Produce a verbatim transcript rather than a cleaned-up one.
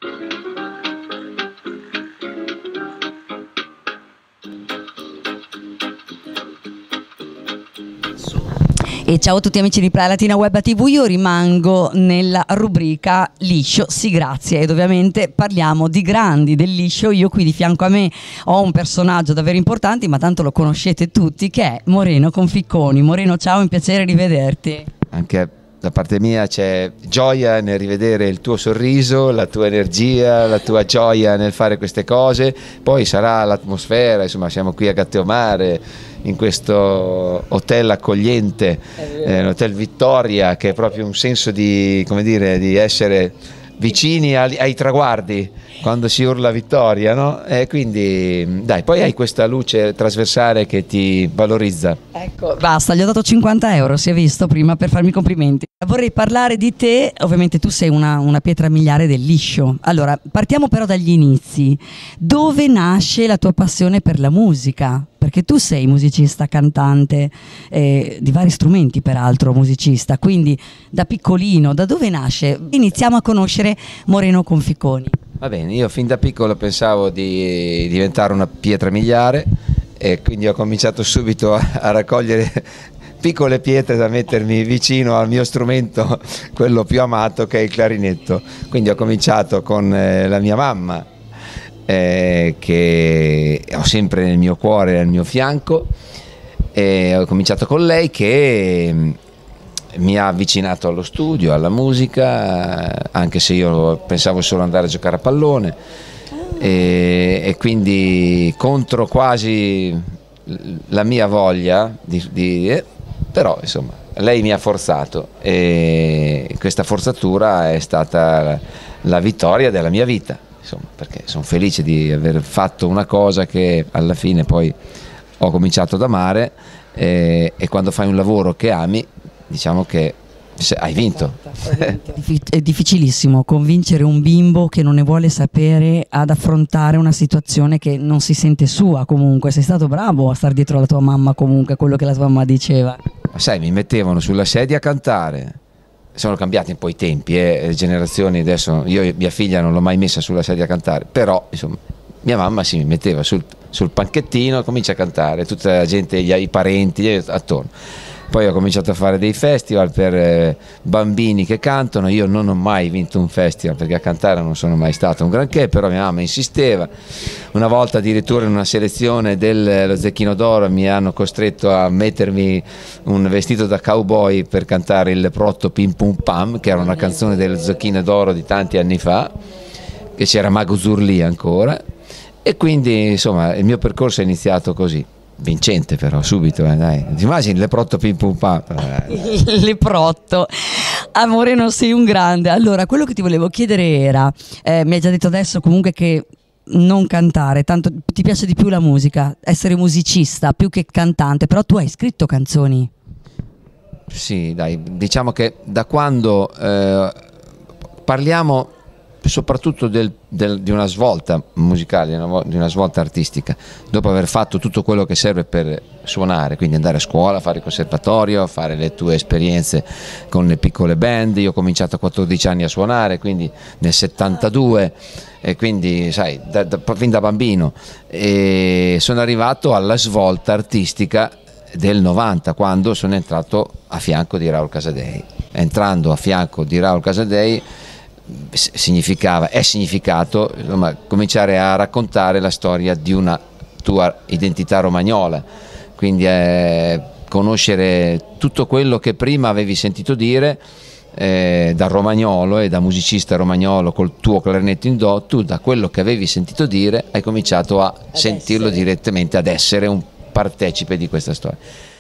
E ciao a tutti amici di Play Latina Web ti vu, io rimango nella rubrica liscio, sì grazie, ed ovviamente parliamo di grandi del liscio. Io qui di fianco a me ho un personaggio davvero importante, ma tanto lo conoscete tutti, che è Moreno Conficconi. Moreno, ciao, è un piacere rivederti. Anche da parte mia c'è gioia nel rivedere il tuo sorriso, la tua energia, la tua gioia nel fare queste cose. Poi sarà l'atmosfera, insomma siamo qui a Gatteomare in questo hotel accogliente, eh, l'hotel Vittoria, che è proprio un senso di, come dire, di essere vicini ai, ai traguardi quando si urla vittoria, no? E quindi dai, poi hai questa luce trasversale che ti valorizza. Ecco, basta, gli ho dato cinquanta euro, si è visto prima, per farmi i complimenti. Vorrei parlare di te, ovviamente tu sei una, una pietra miliare del liscio. Allora, partiamo però dagli inizi. Dove nasce la tua passione per la musica? Perché tu sei musicista, cantante, eh, di vari strumenti peraltro, musicista, quindi da piccolino, da dove nasce? Iniziamo a conoscere Moreno Conficconi. Va bene, io fin da piccolo pensavo di diventare una pietra miliare e quindi ho cominciato subito a, a raccogliere piccole pietre da mettermi vicino al mio strumento, quello più amato, che è il clarinetto. Quindi ho cominciato con eh, la mia mamma, eh, che ho sempre nel mio cuore, nel mio fianco, e ho cominciato con lei che mi ha avvicinato allo studio, alla musica, anche se io pensavo solo andare a giocare a pallone, e, e quindi contro quasi la mia voglia di, di eh, però insomma lei mi ha forzato e questa forzatura è stata la, la vittoria della mia vita, insomma, perché sono felice di aver fatto una cosa che alla fine poi ho cominciato ad amare, e, e quando fai un lavoro che ami, diciamo che hai vinto. È difficilissimo convincere un bimbo che non ne vuole sapere ad affrontare una situazione che non si sente sua. Comunque sei stato bravo a stare dietro la tua mamma, comunque quello che la tua mamma diceva. Ma sai, mi mettevano sulla sedia a cantare. Sono cambiati un po' i tempi, eh, le generazioni adesso. Io e mia figlia non l'ho mai messa sulla sedia a cantare, però insomma mia mamma si mi metteva sul, sul panchettino e comincia a cantare, tutta la gente, gli, i parenti attorno. Poi ho cominciato a fare dei festival per eh, bambini che cantano. Io non ho mai vinto un festival perché a cantare non sono mai stato un granché, però mia mamma insisteva. Una volta addirittura in una selezione dello Zecchino d'Oro mi hanno costretto a mettermi un vestito da cowboy per cantare il Leprotto Pim Pum Pam, che era una canzone dello Zecchino d'Oro di tanti anni fa, che c'era Mago Zurlì ancora, e quindi insomma il mio percorso è iniziato così. Vincente però, subito, eh, dai. Ti immagini Leprotto Pim Pum Pam? Leprotto. Amore, non sei un grande. Allora, quello che ti volevo chiedere era, eh, mi hai già detto adesso comunque che non cantare, tanto ti piace di più la musica, essere musicista più che cantante, però tu hai scritto canzoni. Sì, dai, diciamo che da quando eh, parliamo soprattutto del, del, di una svolta musicale, di una, di una svolta artistica, dopo aver fatto tutto quello che serve per suonare, quindi andare a scuola, fare il conservatorio, fare le tue esperienze con le piccole band. Io ho cominciato a quattordici anni a suonare, quindi nel settantadue, e quindi sai, da, da, fin da bambino, e sono arrivato alla svolta artistica del novanta, quando sono entrato a fianco di Raul Casadei. Entrando a fianco di Raul Casadei significava, è significato insomma, cominciare a raccontare la storia di una tua identità romagnola, quindi eh, conoscere tutto quello che prima avevi sentito dire eh, da romagnolo e da musicista romagnolo col tuo clarinetto in do. Tu da quello che avevi sentito dire hai cominciato a ad sentirlo essere. direttamente, ad essere un partecipe di questa storia.